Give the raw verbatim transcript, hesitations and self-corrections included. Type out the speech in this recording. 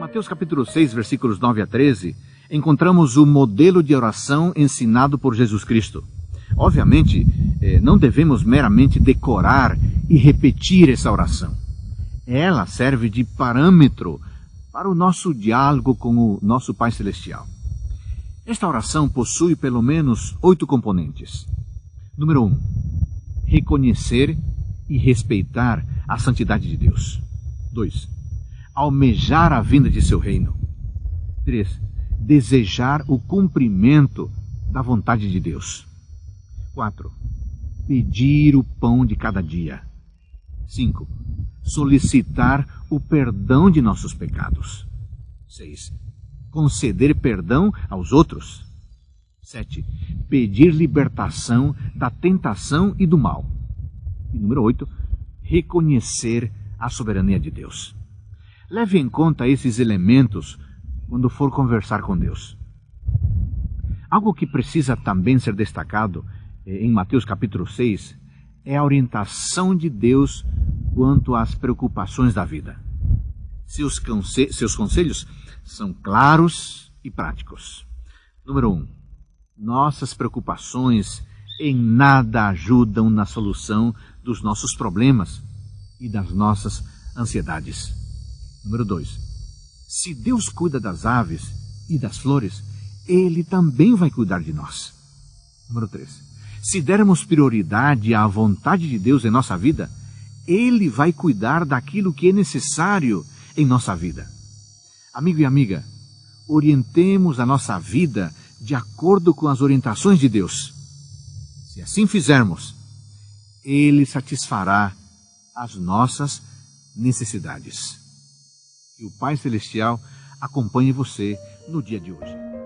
Mateus capítulo seis, versículos nove a treze, encontramos o modelo de oração ensinado por Jesus Cristo. Obviamente, não devemos meramente decorar e repetir essa oração. Ela serve de parâmetro para o nosso diálogo com o nosso Pai Celestial. Esta oração possui pelo menos oito componentes. Número um, reconhecer e respeitar a santidade de Deus. Dois, almejar a vinda de seu reino. Três, desejar o cumprimento da vontade de Deus. Quatro, pedir o pão de cada dia. Cinco, solicitar o perdão de nossos pecados. Seis, conceder perdão aos outros. Sete, pedir libertação da tentação e do mal. E número oito, reconhecer a soberania de Deus. Leve em conta esses elementos quando for conversar com Deus. Algo que precisa também ser destacado em Mateus capítulo seis é a orientação de Deus quanto às preocupações da vida. Seus, conse seus conselhos são claros e práticos. Número um, nossas preocupações em nada ajudam na solução dos nossos problemas e das nossas ansiedades. Número dois, se Deus cuida das aves e das flores, Ele também vai cuidar de nós. Número três, se dermos prioridade à vontade de Deus em nossa vida, Ele vai cuidar daquilo que é necessário em nossa vida. Amigo e amiga, orientemos a nossa vida de acordo com as orientações de Deus. Se assim fizermos, Ele satisfará as nossas necessidades. Que o Pai Celestial acompanhe você no dia de hoje.